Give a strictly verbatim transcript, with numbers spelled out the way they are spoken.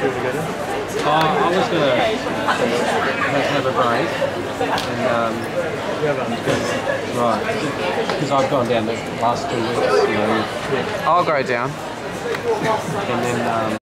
two together? Uh, I was going to have a break. And, um, Yeah, right. Because I've gone down the last two weeks, you know. I'll go down. And then... Um,